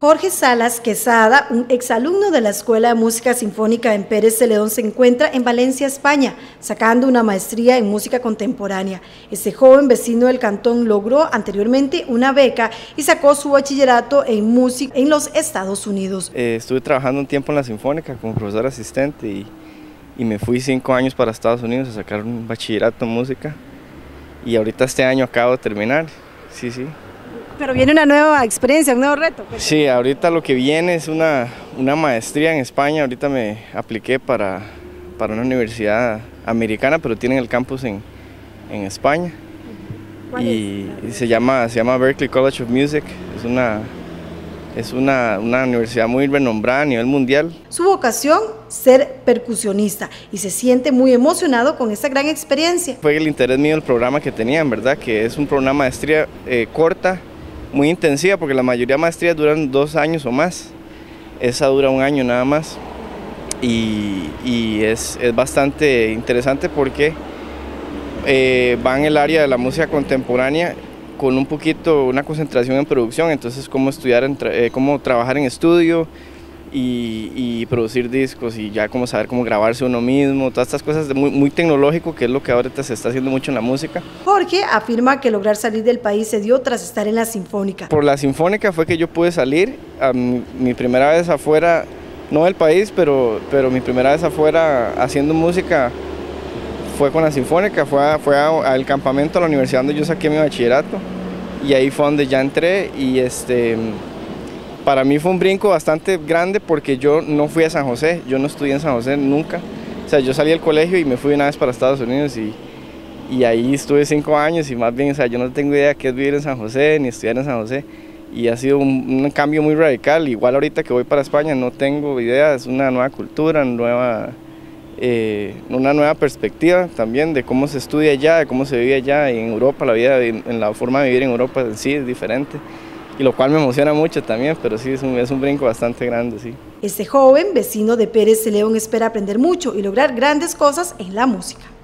Jorge Salas Quesada, un exalumno de la Escuela de Música Sinfónica en Pérez Celedón, se encuentra en Valencia, España, sacando una maestría en música contemporánea. Este joven vecino del cantón logró anteriormente una beca y sacó su bachillerato en música en los Estados Unidos. Estuve trabajando un tiempo en la Sinfónica como profesor asistente y me fui 5 años para Estados Unidos a sacar un bachillerato en música y ahorita este año acabo de terminar, sí. Pero viene una nueva experiencia, un nuevo reto. Sí, ahorita lo que viene es una maestría en España. Ahorita me apliqué para una universidad americana, pero tienen el campus en España. Y se llama Berklee College of Music. Es una universidad muy renombrada a nivel mundial. Su vocación, ser percusionista, y se siente muy emocionado con esta gran experiencia. Fue el interés mío el programa que tenían, ¿verdad? Que es una maestría corta, muy intensiva, porque la mayoría de maestrías duran 2 años o más. Esa dura 1 año nada más. Y es bastante interesante porque va en el área de la música contemporánea con una concentración en producción, entonces cómo cómo trabajar en estudio y producir discos y ya cómo saber cómo grabarse uno mismo, todas estas cosas muy tecnológico, que es lo que ahorita se está haciendo mucho en la música. Jorge afirma que lograr salir del país se dio tras estar en la Sinfónica. Por la Sinfónica fue que yo pude salir, mi primera vez afuera, no del país, pero mi primera vez afuera haciendo música fue con la Sinfónica, fue al campamento a la universidad donde yo saqué mi bachillerato y ahí fue donde ya entré y para mí fue un brinco bastante grande porque yo no fui a San José, yo no estudié en San José nunca. O sea, yo salí del colegio y me fui una vez para Estados Unidos y ahí estuve 5 años y más bien, o sea, yo no tengo idea de qué es vivir en San José ni estudiar en San José y ha sido un cambio muy radical. Igual ahorita que voy para España no tengo idea, es una nueva cultura, una nueva perspectiva también de cómo se estudia allá, de cómo se vive allá. Y en Europa la vida, en la forma de vivir en Europa en sí es diferente. Y lo cual me emociona mucho también, pero sí, es un brinco bastante grande, sí. Este joven, vecino de Pérez Celedón, espera aprender mucho y lograr grandes cosas en la música.